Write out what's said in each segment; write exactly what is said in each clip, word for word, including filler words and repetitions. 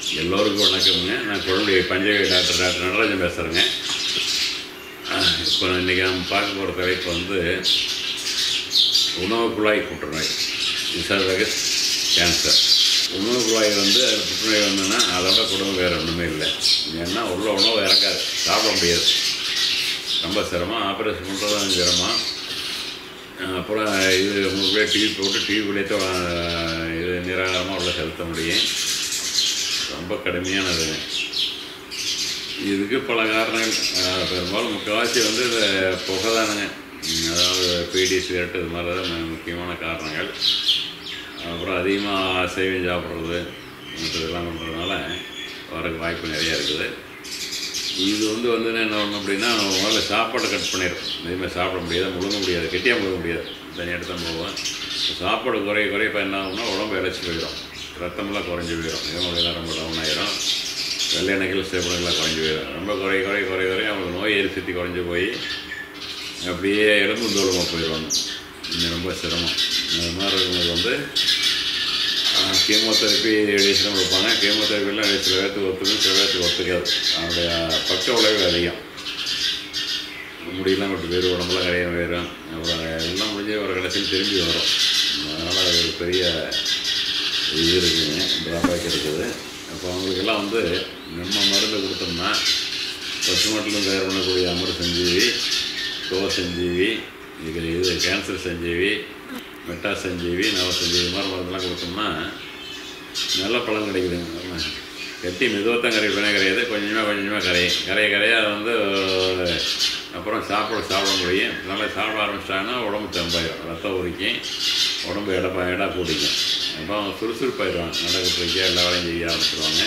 எல்லோருக்கும் வணக்கம்ங்க. நான் குழந்தை பஞ்சகவி டாக்டர் டாக்டர் நடராஜன் பேசுகிறேங்க. இப்போ இன்றைக்கி நம்ம பார்க்க போகிற தலைப்பு வந்து உணவு குழாய் புற்றுநோய், இசோஃபேகஸ் கேன்சர். உணவு குழாய் வந்து அது புற்றுநோய் வந்ததுன்னா அதோட குடும்பம் வேறு ஒன்றுமே இல்லை. ஏன்னா உள்ள உணவு இறக்காது, சாப்பிட முடியாது, ரொம்ப சிரமம். ஆப்ரேஷன் பண்ணுறதும் சிரமம். அப்புறம் இது உங்களுக்குள்ளே டிவி போட்டு டிவிக்குள்ளே இது நிராகாரமாக உள்ள செலுத்த முடியும். ரொம்ப கடுமையானதுங்க. இதுக்கு பல காரணங்கள். பெரும்பாலும் முக்கால்வாசி வந்து இந்த புகை தானுங்க. அதாவது பீடி சிகரெட்டு இது மாதிரி தான் முக்கியமான காரணங்கள். அப்புறம் அதிகமாக அசைவம் சாப்பிட்றது இதெல்லாம் பண்ணுறதுனால வரக்கு வாய்ப்பு நிறையா இருக்குது. இது வந்து வந்து என்ன ஒன்று அப்படின்னா முதல்ல சாப்பாடை கட் பண்ணிடும். எதுவுமே சாப்பிட முடியாது, முழுங்க முடியாது, கெட்டியாக முழுங்க முடியாது, தனியாக எடுத்து தான் போவேன். சாப்பாடு குறைய குறைய என்ன ஆகும்னா உடம்பு இழைச்சி போயிடும், ரத்தமெல்லாம் குறைஞ்சி போயிடும், இதனுடையெல்லாம் ரொம்ப டவுன் ஆகிடும், வெள்ளை எண்ணெய்கள் சேப்படங்கள்லாம் குறைஞ்சி போயிடும். ரொம்ப குறைய குறைய குறைய குறைய அவங்களுக்கு நோய் எரிசக்தி குறைஞ்சி போய் அப்படியே எலும்பு தோலமாக போயிடுவாங்க. இன்னும் ரொம்ப சிரமம். இந்த மாதிரி இருக்கிறது வந்து கீமோதெரப்பி ரேடியேஷனும் கொடுப்பாங்க. கீமோதெரப்பிலாம் சில பேர்த்துக்கு ஒத்துக்கும், சில பேர்த்துக்கு ஒத்துக்காது. அதனுடைய பக்க விளைவு அதிகம். முடியெல்லாம் விட்டு வேறு உடம்புலாம் கரையாக வேறும். அப்புறம் எல்லாம் முடிஞ்சு ஒரு கடைசியில் திரும்பி வரும். அதனால் அது ஒரு பெரிய இது இருக்குதுங்க, ட்ராபேக் இருக்குது. அப்போ அவங்களுக்கெல்லாம் வந்து நம்ம மருந்து கொடுத்தோம்னா பசுமாட்டிலும் தயார் பண்ணக்கூடிய அமர் சஞ்சீவி, தோ சஞ்சீவி, இது இது கேன்சர் சஞ்சீவி, மெட்டா சஞ்சீவி, நவ சஞ்சீவி மாதிரி மருந்தெல்லாம் கொடுத்தோம்னா நல்ல பலன் கிடைக்குதுங்க. கட்டி மெதுவத்தான் கரைப்பேனே கரையாது, கொஞ்சமாக கொஞ்சமாக கரையும். கரைய கரைய அதை வந்து அப்புறம் சாப்பிட சாப்பிட முடியும். நல்லா சாப்பிட ஆரம்பிச்சிட்டாங்கன்னா உடம்பு தெம்பாயிடும், ரத்தம் உரிக்கும், உடம்பு இடப்பா இட கூட்டிக்கும். அப்போ அவங்க சுறுசுறுப்பாயிடுவாங்க, நடக்கிறதுக்கே எல்லா வேலையும் செய்ய ஆரம்பிச்சிடுவாங்க.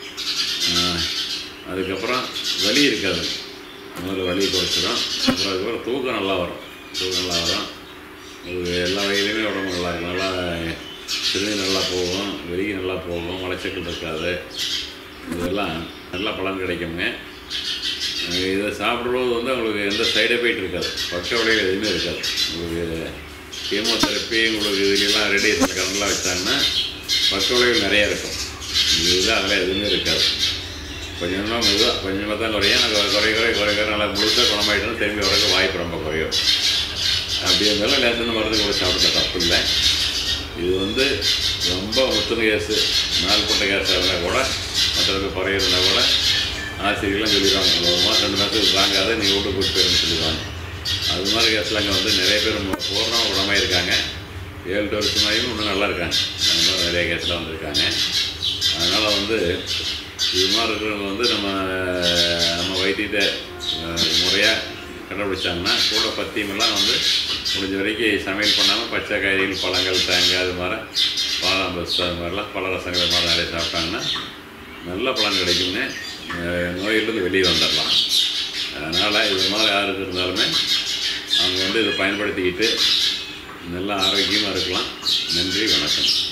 அதுக்கப்புறம் வலி இருக்காது, முதல்ல வலி குறைச்சிடும். அப்புறம் அதுக்கப்புறம் தூக்கம் நல்லா வரும், தூக்கம் நல்லா வரும். இது எல்லா வகையிலையுமே உடம்பு நல்லா இருக்கும். நல்லா சிறுநீர் நல்லா போகும், வெளியே நல்லா போகும், மலைச்சக்கல் இருக்காது. இதெல்லாம் நல்ல பலன் கிடைக்குங்க. இதை சாப்பிடும்போது வந்து உங்களுக்கு எந்த சைடு எஃபெக்ட் இருக்காது, பக்க விளைவு எதுவுமே இருக்காது. உங்களுக்கு கீமோதெரப்பி உங்களுக்கு இதுக்கெல்லாம் ரேடியேஷன் கரண்ட்லாம் வச்சாங்கன்னா பக்க விளைவு நிறையா இருக்கும். இதுதான் அதெல்லாம் எதுவுமே இருக்காது. கொஞ்சமாக மெதுவாக கொஞ்சமாக தான் குறையும். குறை குறை குறை குறை நல்லா முழுசாக குணமாயிட்டோம்னா திரும்பி வரக்கு வாய்ப்பு ரொம்ப குறையும். அப்படி இருந்தாலும் லேசான மருந்து கூட சாப்பிட தப்பு இல்லை. இது வந்து ரொம்ப முத்தின கேஸு, நாள் போட்ட கேஸாக இருந்தால் கூட மற்றவங்க குறையிருந்தால் கூட ஆசிரியர்கள்லாம் சொல்லிடுவாங்க, ஒரு மாதம் ரெண்டு மாதத்துக்கு தாங்காத நீ வீட்டுக்கு கூட்டு போயிருன்னு சொல்லிடுவாங்க. அது மாதிரி கேஸில் அங்கே வந்து நிறைய பேர் பூர்ணம் உடமாக இருக்காங்க, ஏழு எட்டு வருஷமாயும் இன்னும் நல்லா இருக்காங்க. அந்த மாதிரி நிறைய கேஸில் வந்துருக்காங்க. அதனால் வந்து இது மாதிரி இருக்கிறவங்க வந்து நம்ம நம்ம வைத்தியத்தை முறையாக கடைபிடிச்சாங்கன்னா கூட பத்தியமெல்லாம் வந்து முடிஞ்ச வரைக்கும் சமையல் பண்ணாமல் பச்சை காய்கறிகள், பழங்கள், தேங்காய், அது மாதிரி பாதாம் பஸ் அது மாதிரிலாம் பல ரசங்கள் மாதிரி நிறைய சாப்பிட்டாங்கன்னா நல்ல பலன் கிடைக்குங்க. நோயிலிருந்து வெளியே வந்துடலாம். அதனால் இது மாதிரி யாருக்கு இருந்தாலுமே அவங்க வந்து இதை பயன்படுத்திக்கிட்டு நல்லா ஆரோக்கியமாக இருக்கலாம். நன்றி, வணக்கம்.